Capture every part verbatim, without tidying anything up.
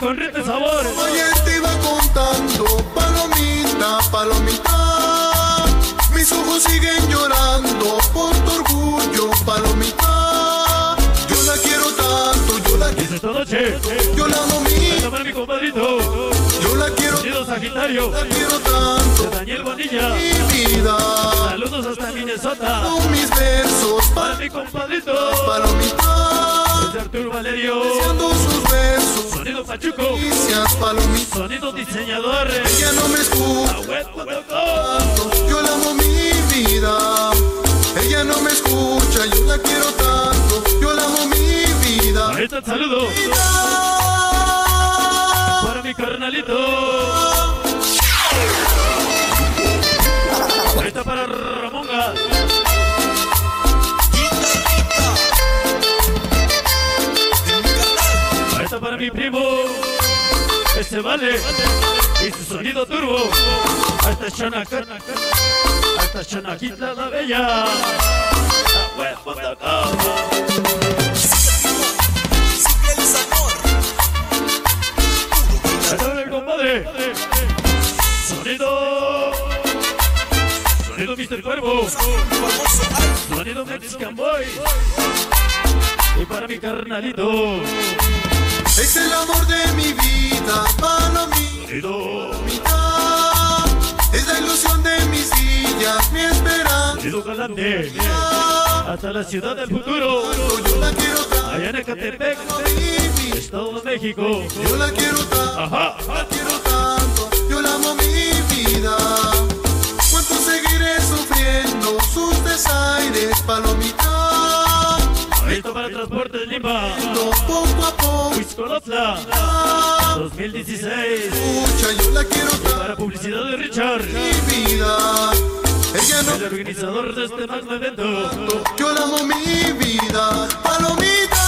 con ritmo y sabor. Ayer te iba contando, palomita, palomita, mis ojos siguen llorando por tu orgullo, palomita. Yo la quiero tanto, yo la quiero. Esta noche, Yo la amo mi, esta para mi compadrito. yo la quiero, Sonido Sagitario, la quiero tanto, Daniel Bonilla. mi vida. Saludos hasta Minnesota. Con mis versos, Para mi compadrito. palomita, Desde Arturo Valerio. deseando sus besos. Sonido Pachuco. Gracias, palomita. Sonido diseñador. Ella no me escucha. La web punto com. Yo la amo mi vida, ella no me escucha, yo la quiero tanto, yo la amo mi vida. Ahí está el saludo para mi carnalito. Ahí está para Ramonga. Ahí está para mi primo. Ese vale. Y su sonido turbo. Ahí está Chanaca. Ahí está Chanaquita la Bella. La web punto com. El compadre. Sonido. Sonido mister Cuervo. Sonido Mexican Boy. Y para mi carnalito. Es el amor de mi vida, palomita, Sonido. es la ilusión de mis días, mi esperanza. Sonido galante. Hasta la ciudad del futuro. Yo la quiero tanto, Allá en Ecatepec, mi vida, Estado de México. yo la quiero tanto, Ajá. la quiero tanto, yo la amo mi vida. Cuánto seguiré sufriendo sus desaires, palomita. Listo para transporte de Lima. Poco a poco, Huixcolotla. dos mil dieciséis. escucha, yo la quiero tanto, Para publicidad de Richard. mi vida. Ella no, El organizador de este magno evento. yo la amo mi vida, palomita.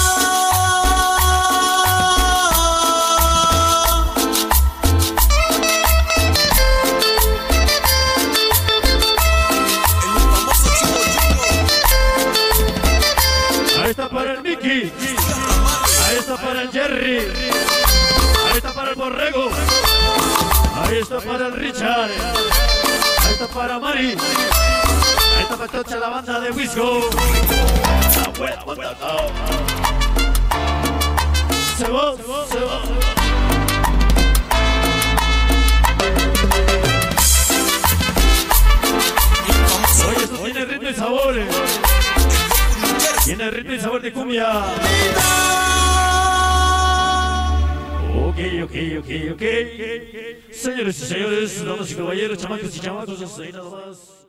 Ahí está para el Mickey. Ahí está para el Jerry. Ahí está para el Borrego. Ahí está para el Richard. Ahí está para Mari. Ahí está para toda la banda de Wisco. La web punto com. Se va, se va. Oye, esto tiene ritmo y sabor. Tiene ritmo y sabor de cumbia. Ok, ok, ok, ok. Señores y señores, damas y caballeros, chamacos y chamacos, hasta ahí nada más.